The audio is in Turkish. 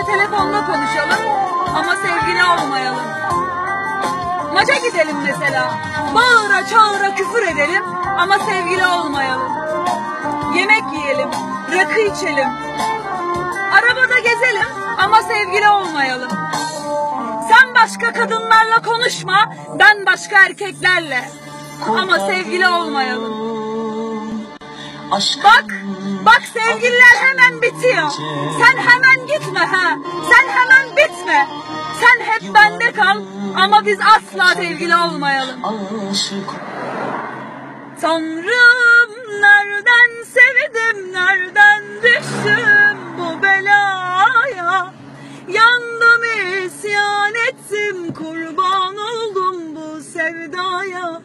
telefonla konuşalım ama sevgili olmayalım. Maça gidelim mesela, bağıra çağıra küfür edelim ama sevgili olmayalım. Yemek yiyelim, rakı içelim, arabada gezelim ama sevgili olmayalım. Sen başka kadınlarla konuşma, ben başka erkeklerle ama sevgili olmayalım. Bak sevgililer hemen bitiyor. Sen hemen gitme ha. Sen hemen bitme. Sen hep bende kal ama biz asla sevgili olmayalım. Tanrım nereden sevdim, nereden düştüm bu belaya. Yandım, isyan ettim, kurban oldum bu sevdaya.